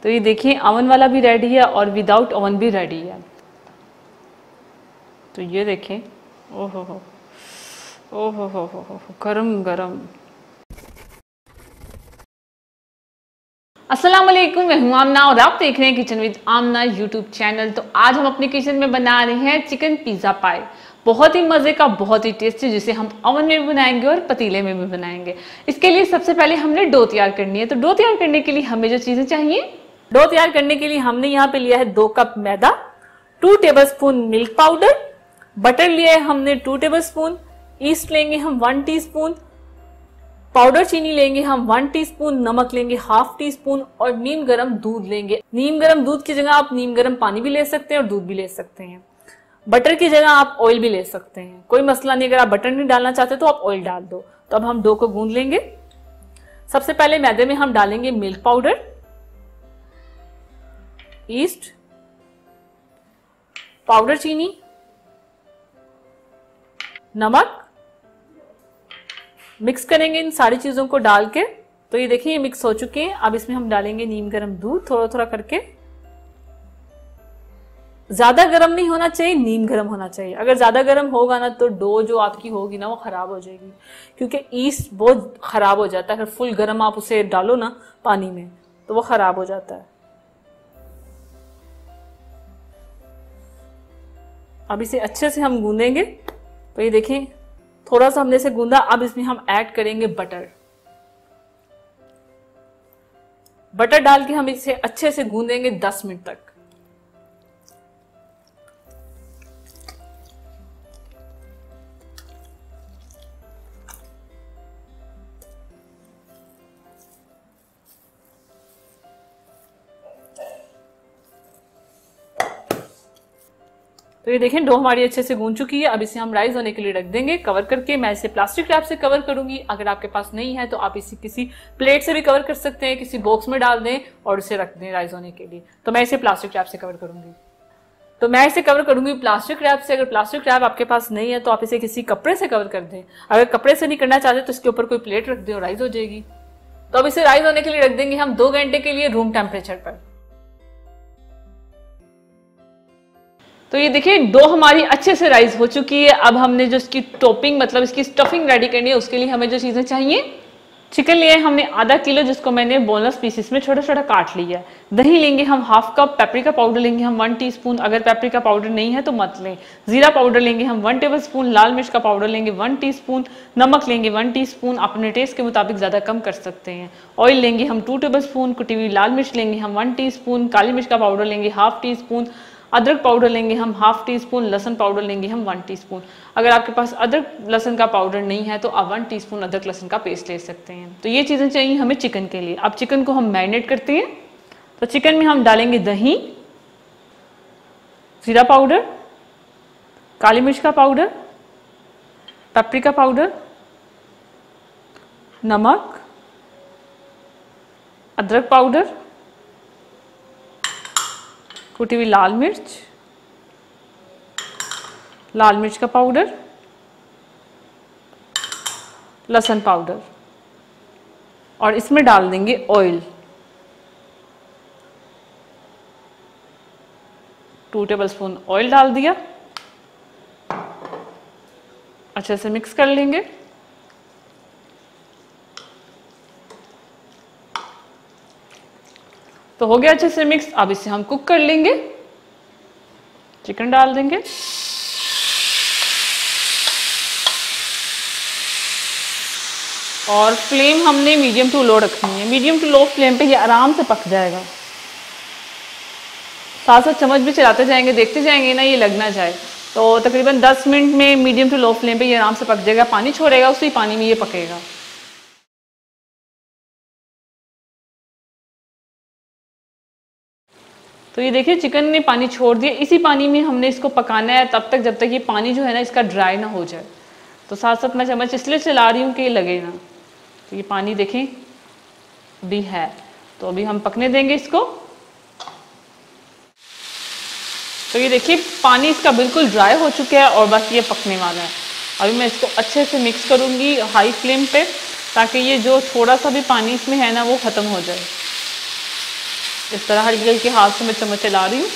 तो ये देखिए ओवन वाला भी रेडी है और विदाउट ओवन भी रेडी है। तो ये देखें, ओहो हो, ओहो हो, गरम गरम। अस्सलाम वालेकुम, मैं हूं आमना और आप देख रहे हैं kitchen with Amna YouTube channel. तो आज हम अपने किचन में बना रहे हैं चिकन पिज़्ज़ा पाई। बहुत ही मज़े का, बहुत ही टेस्टी, जिसे हम ओवन में भी बनाएंगे और पतीले में भी बनाएंगे। इसके लिए सबसे पहले हमने डो तैयार करनी है। तो डो तैयार करने के लिए हमें जो चीज़ें चाहिए, डो तैयार करने के लिए हमने यहाँ पे लिया है 2 कप मैदा, 2 टेबलस्पून मिल्क पाउडर, बटर लिया है हमने 2 टेबलस्पून, ईस्ट लेंगे हम 1 टीस्पून, पाउडर चीनी लेंगे हम 1 टीस्पून, नमक लेंगे 1/2 टीस्पून और नीम गर्म दूध लेंगे। नीम गर्म दूध की जगह आप नीम गर्म पानी भी ले सकते हैं और दूध भी ले सकते हैं। बटर की जगह आप ऑयल भी ले सकते हैं, कोई मसला नहीं। अगर आप बटर नहीं डालना चाहते तो आप ऑयल डाल दो। तो अब हम डो को गूंद लेंगे। सबसे पहले मैदे में हम डालेंगे मिल्क पाउडर, ईस्ट, पाउडर चीनी, नमक, मिक्स करेंगे इन सारी चीजों को डाल के। तो ये देखिए ये मिक्स हो चुके हैं। अब इसमें हम डालेंगे नीम गर्म दूध थोड़ा थोड़ा करके। ज्यादा गर्म नहीं होना चाहिए, नीम गर्म होना चाहिए। अगर ज्यादा गर्म होगा ना तो डो जो आपकी होगी ना वो खराब हो जाएगी, क्योंकि ईस्ट बहुत खराब हो जाता है। अगर फुल गर्म आप उसे डालो ना पानी में तो वो खराब हो जाता है। अब इसे अच्छे से हम गूंदेंगे। तो ये देखें थोड़ा सा हमने इसे गूंदा। अब इसमें हम ऐड करेंगे बटर। बटर डाल के हम इसे अच्छे से गूंदेंगे 10 मिनट तक। तो ये देखें डो हमारी अच्छे से गूंद चुकी है। अब इसे हम राइज होने के लिए रख देंगे कवर करके। मैं इसे प्लास्टिक रैप से कवर करूंगी। अगर आपके पास नहीं है तो आप इसे किसी प्लेट से भी कवर कर सकते हैं, किसी बॉक्स में डाल दें और इसे रख दें राइज होने के लिए। तो मैं इसे प्लास्टिक रैप से कवर करूंगी। तो मैं इसे कवर करूंगी प्लास्टिक रैप से। अगर प्लास्टिक रैप आपके पास नहीं है तो आप इसे किसी कपड़े से कवर कर दें। अगर कपड़े से नहीं करना चाहते तो इसके ऊपर कोई प्लेट रख दें और राइज हो जाएगी। तो अब इसे राइज होने के लिए रख देंगे हम 2 घंटे के लिए रूम टेम्परेचर पर। तो ये देखिए डो हमारी अच्छे से राइज हो चुकी है। अब हमने जो इसकी टॉपिंग मतलब इसकी स्टफिंग रेडी करनी है, उसके लिए हमें जो चीजें चाहिए, चिकन लिए हमने आधा किलो, जिसको मैंने बोनलेस पीसेस में छोटा छोटा काट लिया है। दही लेंगे हम 1/2 कप, पेपरिका पाउडर लेंगे हम 1 टीस्पून, अगर पेपरिका पाउडर नहीं है तो मत लें। जीरा पाउडर लेंगे हम 1 टेबलस्पून, लाल मिर्च का पाउडर लेंगे 1 टीस्पून, नमक लेंगे 1 टीस्पून, अपने टेस्ट के मुताबिक ज्यादा कम कर सकते हैं। ऑयल लेंगे हम 2 टेबलस्पून, कुटी हुई लाल मिर्च लेंगे हम 1 टीस्पून, काली मिर्च का पाउडर लेंगे 1/2 टीस्पून, अदरक पाउडर लेंगे हम 1/2 टीस्पून, लहसुन पाउडर लेंगे हम 1 टीस्पून। अगर आपके पास अदरक लहसुन का पाउडर नहीं है तो आप 1 टीस्पून अदरक लहसुन का पेस्ट ले सकते हैं। तो ये चीज़ें चाहिए हमें चिकन के लिए। अब चिकन को हम मैरिनेट करते हैं। तो चिकन में हम डालेंगे दही, जीरा पाउडर, काली मिर्च का पाउडर, पेपरिका पाउडर, नमक, अदरक पाउडर, कुटी हुई लाल मिर्च, लाल मिर्च का पाउडर, लहसुन पाउडर और इसमें डाल देंगे ऑयल। 2 टेबलस्पून ऑयल डाल दिया। अच्छे से मिक्स कर लेंगे। तो हो गया अच्छे से मिक्स। अब इसे हम कुक कर लेंगे। चिकन डाल देंगे और फ्लेम हमने मीडियम टू लो रखनी है। मीडियम टू लो फ्लेम पे ये आराम से पक जाएगा। साथ साथ चम्मच भी चलाते जाएंगे, देखते जाएंगे ना ये लग ना जाए। तो तकरीबन 10 मिनट में मीडियम टू लो फ्लेम पे ये आराम से पक जाएगा। पानी छोड़ेगा, उसी पानी में ये पकेगा। तो ये देखिए चिकन ने पानी छोड़ दिया। इसी पानी में हमने इसको पकाना है तब तक जब तक ये पानी जो है ना इसका ड्राई ना हो जाए। तो साथ साथ मैं चम्मच इसलिए चला रही हूँ कि ये लगे ना। तो ये पानी देखें भी है, तो अभी हम पकने देंगे इसको। तो ये देखिए पानी इसका बिल्कुल ड्राई हो चुका है और बस ये पकने वाला है। अभी मैं इसको अच्छे से मिक्स करूँगी हाई फ्लेम पे, ताकि ये जो थोड़ा सा भी पानी इसमें है ना वो ख़त्म हो जाए। इस तरह हल्की हल्की हाथ से मैं चम्मच चला रही हूँ।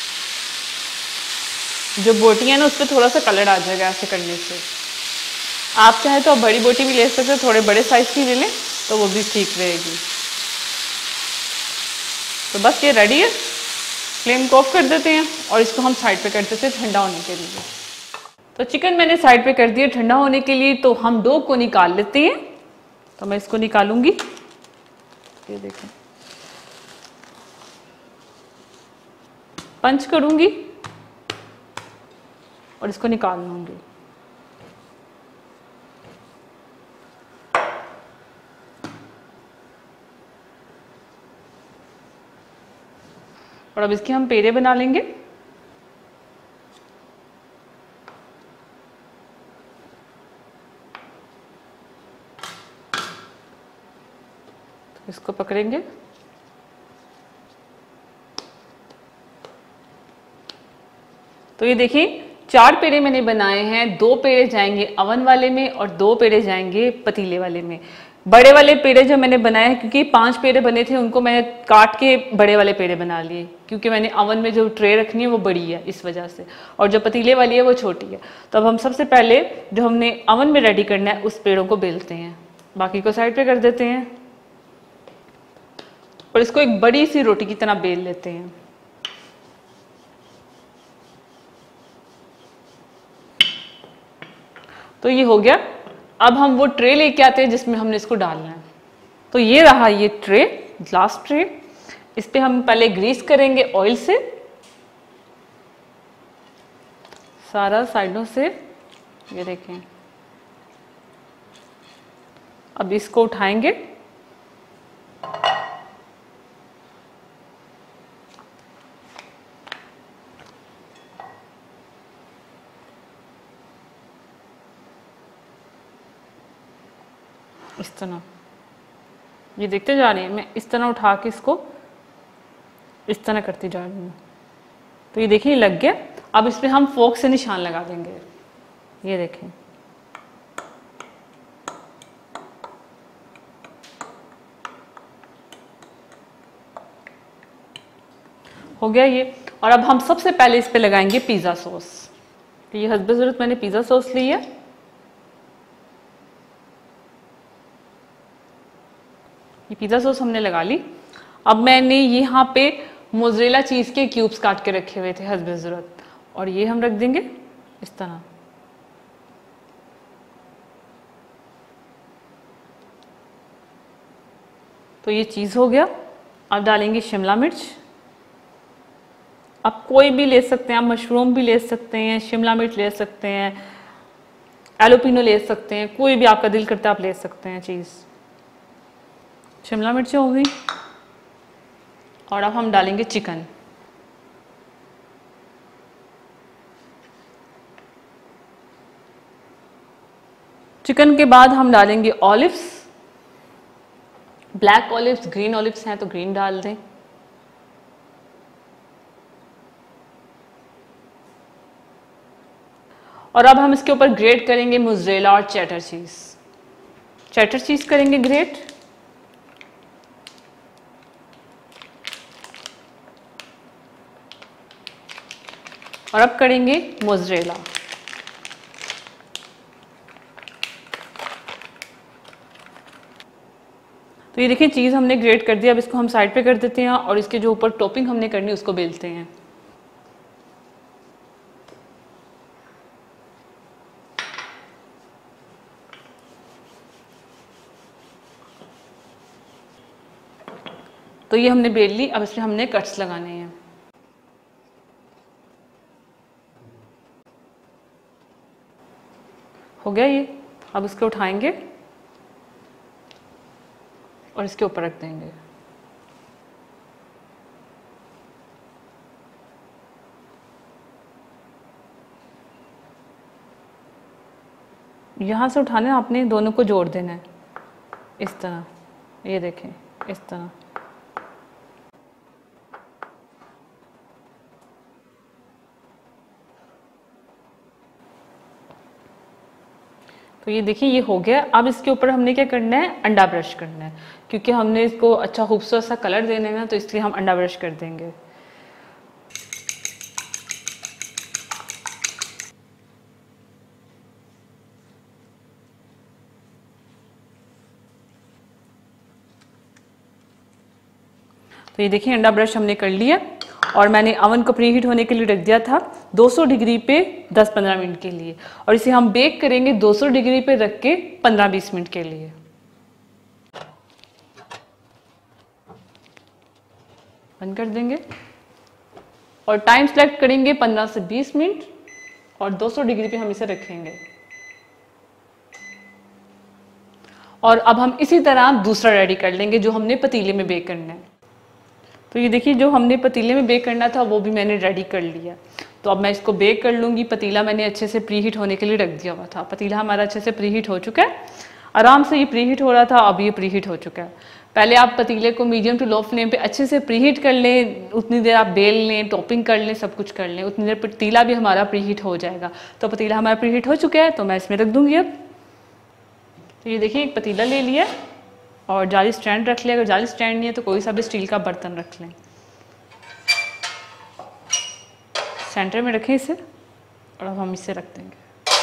जो बोटियाँ हैं ना उस पर थोड़ा सा कलर आ जाएगा ऐसे करने से। आप चाहे तो आप बड़ी बोटी भी ले सकते हो, थोड़े बड़े साइज की ले लें तो वो भी ठीक रहेगी। तो बस ये रेडी है, फ्लेम को ऑफ कर देते हैं और इसको हम साइड पे कर देते हैं ठंडा होने के लिए। तो चिकन मैंने साइड पे कर दिया ठंडा होने के लिए। तो हम डो को निकाल लेते हैं। तो मैं इसको निकालूंगी, ये देखें, पंच करूंगी और इसको निकाल लूंगी। और अब इसके हम पेड़े बना लेंगे। तो इसको पकड़ेंगे, तो ये देखिए 4 पेड़े मैंने बनाए हैं। 2 पेड़े जाएंगे अवन वाले में और 2 पेड़े जाएंगे पतीले वाले में। बड़े वाले पेड़े जो मैंने बनाए हैं, क्योंकि 5 पेड़े बने थे उनको मैंने काट के बड़े वाले पेड़े बना लिए, क्योंकि मैंने अवन में जो ट्रे रखनी है वो बड़ी है इस वजह से, और जो पतीले वाली है वो छोटी है। तो अब हम सबसे पहले जो हमने अवन में रेडी करना है उस पेड़ों को बेलते हैं, बाकी को साइड पे कर देते हैं और इसको एक बड़ी सी रोटी की तरह बेल लेते हैं। तो ये हो गया। अब हम वो ट्रे लेके आते हैं जिसमें हमने इसको डालना है। तो ये रहा ये ट्रे, ग्लास ट्रे। इस पे हम पहले ग्रीस करेंगे ऑयल से, सारा साइडों से, ये देखें। अब इसको उठाएंगे, इस तरह, ये देखते जा रहे हैं, मैं इस तरह उठा के इसको इस तरह करती जा रही हूँ। तो ये देखिए लग गया। अब इस पे हम फोक से निशान लगा देंगे, ये देखें। हो गया ये। और अब हम सबसे पहले इस पे लगाएंगे पिज़्ज़ा सॉस। तो ये हस्बे ज़रूरत मैंने पिज़्ज़ा सॉस ली है। ये पिज़्ज़ा सॉस हमने लगा ली। अब मैंने यहाँ पे मोज़रेला चीज़ के क्यूब्स काट के रखे हुए थे हस्बे ज़रूरत, और ये हम रख देंगे इस तरह। तो ये चीज़ हो गया। अब डालेंगे शिमला मिर्च। आप कोई भी ले सकते हैं, आप मशरूम भी ले सकते हैं, शिमला मिर्च ले सकते हैं, एलोपिनो ले सकते हैं, कोई भी आपका दिल करता है आप ले सकते हैं चीज़। शिमला मिर्च हो गई। और अब हम डालेंगे चिकन। चिकन के बाद हम डालेंगे olives. Black olives, green olives हैं तो ग्रीन डाल दें। और अब हम इसके ऊपर ग्रेट करेंगे मोज़रेला और चेडर चीज़। चेडर चीज़ करेंगे ग्रेट। और अब करेंगे मोज़रेला। तो ये देखिए चीज़ हमने ग्रेट कर दिया। अब इसको हम साइड पे कर देते हैं और इसके जो ऊपर टॉपिंग हमने करनी है उसको बेलते हैं। तो ये हमने बेल ली। अब इसमें हमने कट्स लगाने हैं। हो गया ये। अब इसको उठाएंगे और इसके ऊपर रख देंगे। यहाँ से उठाने आपने दोनों को जोड़ देना है इस तरह, ये देखें इस तरह। तो ये देखिए ये हो गया। अब इसके ऊपर हमने क्या करना है, अंडा ब्रश करना है, क्योंकि हमने इसको अच्छा खूबसूरत सा कलर देना है ना, तो इसलिए हम अंडा ब्रश कर देंगे। तो ये देखिए अंडा ब्रश हमने कर लिया और मैंने अवन को प्री हीट होने के लिए रख दिया था 200 डिग्री पे 10-15 मिनट के लिए, और इसे हम बेक करेंगे 200 डिग्री पे रख के 15-20 मिनट के लिए। बंद कर देंगे और टाइम सेलेक्ट करेंगे 15 से 20 मिनट और 200 डिग्री पे हम इसे रखेंगे। और अब हम इसी तरह दूसरा रेडी कर लेंगे जो हमने पतीले में बेक करना है। तो ये देखिए जो हमने पतीले में बेक करना था वो भी मैंने रेडी कर लिया। तो अब मैं इसको बेक कर लूँगी। पतीला मैंने अच्छे से प्री हीट होने के लिए रख दिया हुआ था। पतीला हमारा अच्छे से प्री हीट हो चुका है, आराम से ये प्री हीट हो रहा था, अब ये प्री हीट हो चुका है। पहले आप पतीले को मीडियम टू लो फ्लेम पे अच्छे से प्री हीट कर लें, उतनी देर आप बेल लें, टॉपिंग कर लें, सब कुछ कर लें, उतनी देर पतीला भी हमारा प्री हीट हो जाएगा। तो पतीला हमारा प्री हीट हो चुका है, तो मैं इसमें रख दूँगी अब। तो ये देखिए एक पतीला ले लिया और जाली स्टैंड रख लिया। अगर जाली स्टैंड नहीं है तो कोई सा भी स्टील का बर्तन रख लें। सेंटर में रखें इसे और अब हम इसे रख देंगे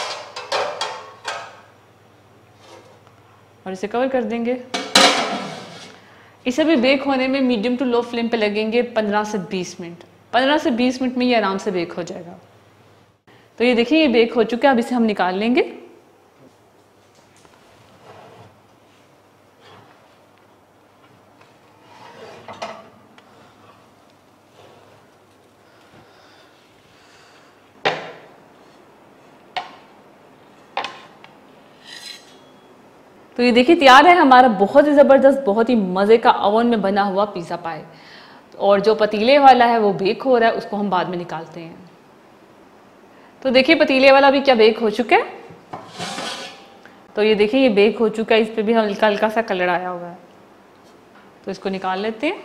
और इसे कवर कर देंगे। इसे भी बेक होने में मीडियम टू लो फ्लेम पे लगेंगे 15 से 20 मिनट। 15 से 20 मिनट में ये आराम से बेक हो जाएगा। तो ये देखिए ये बेक हो चुका है, अब इसे हम निकाल लेंगे। तो ये देखिए तैयार है हमारा बहुत ही ज़बरदस्त, बहुत ही मज़े का ओवन में बना हुआ पिज़्ज़ा पाई। और जो पतीले वाला है वो बेक हो रहा है, उसको हम बाद में निकालते हैं। तो देखिए पतीले वाला भी क्या बेक हो चुका है। तो ये देखिए ये बेक हो चुका है, इस पर भी हल्का हल्का सा कलर आया हुआ है। तो इसको निकाल लेते हैं।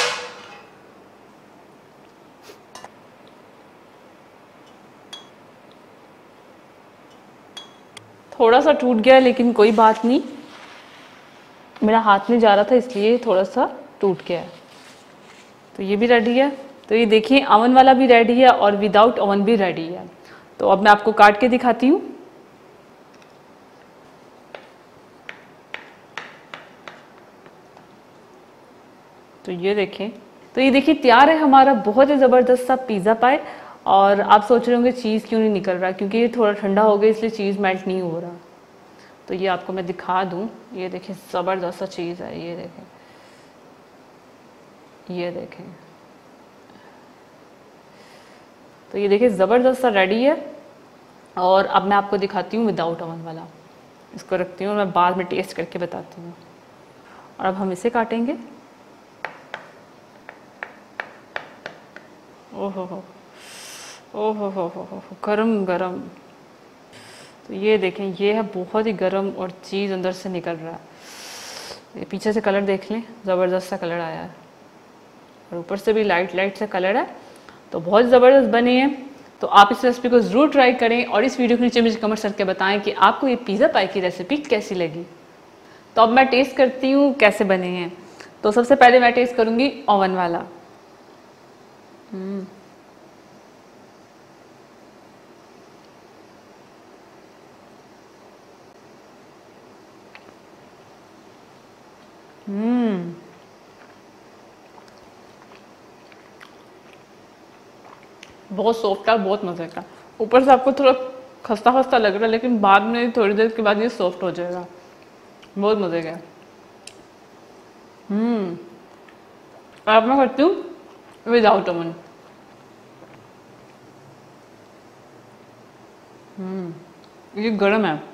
थोड़ा सा टूट गया लेकिन कोई बात नहीं, मेरा हाथ में जा रहा था इसलिए थोड़ा सा टूट गया है। तो ये भी रेडी है। तो ये देखिए ओवन वाला भी रेडी है और विदाउट ओवन भी रेडी है। तो अब मैं आपको काट के दिखाती हूँ। तो ये देखें, तो ये देखिए तैयार है हमारा बहुत ही ज़बरदस्त सा पिज़्ज़ा पाई। और आप सोच रहे होंगे चीज़ क्यों नहीं निकल रहा, क्योंकि ये थोड़ा ठंडा हो गया इसलिए चीज़ मेल्ट नहीं हो रहा। तो ये आपको मैं दिखा दूँ, ये देखें ज़बरदस्त सा चीज़ है, ये देखें, ये देखें। तो ये देखिए ज़बरदस्त सा रेडी है। और अब मैं आपको दिखाती हूँ विदाउट ओवन वाला। इसको रखती हूँ और मैं बाद में टेस्ट करके बताती हूँ। और अब हम इसे काटेंगे। ओहो हो, ओहो हो, गरम गरम। तो ये देखें ये है बहुत ही गरम और चीज़ अंदर से निकल रहा है। ये पीछे से कलर देख लें, ज़बरदस्त सा कलर आया है और ऊपर से भी लाइट लाइट सा कलर है। तो बहुत ज़बरदस्त बनी है। तो आप इस रेसिपी को ज़रूर ट्राई करें और इस वीडियो के नीचे मुझे कमेंट करके बताएं कि आपको ये पिज़्ज़ा पाई की रेसिपी कैसी लगी। तो अब मैं टेस्ट करती हूँ कैसे बने हैं। तो सबसे पहले मैं टेस्ट करूँगी ओवन वाला। बहुत सॉफ्ट है, बहुत मज़े का। ऊपर से आपको थोड़ा खस्ता खस्ता लग रहा है लेकिन बाद में थोड़ी देर के बाद ये सॉफ्ट हो जाएगा। बहुत मज़े का। अब मैं करती हूँ विदाउट ओवन। ये गर्म है,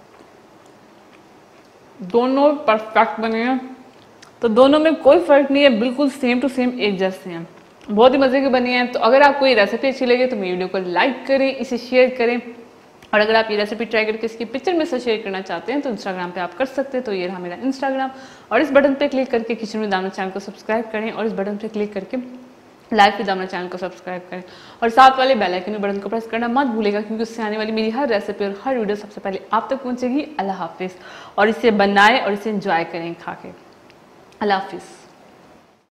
दोनों परफेक्ट बने हैं। तो दोनों में कोई फ़र्क नहीं है, बिल्कुल सेम टू सेम एक जैसे हैं। बहुत ही मज़े के बने हैं। तो अगर आपको ये रेसिपी अच्छी लगे तो मेरी वीडियो को लाइक करें, इसे शेयर करें। और अगर आप ये रेसिपी ट्राई करके इसकी पिक्चर में से शेयर करना चाहते हैं तो इंस्टाग्राम पे आप कर सकते हैं। तो ये रहा मेरा इंस्टाग्राम। और इस बटन पे क्लिक करके किचन विद आमना चैनल को सब्सक्राइब करें और इस बटन पे क्लिक करके लाइव विद आमना चैनल को सब्सक्राइब करें और साथ वाले बेल आइकन बटन को प्रेस करना मत भूलेगा, क्योंकि उससे आने वाली मेरी हर रेसिपी और हर वीडियो सबसे पहले आप तक पहुँचेगी। अल्लाह हाफिज़। और इसे बनाएं और इसे एंजॉय करें खा के। अल्लाह हाफिज़।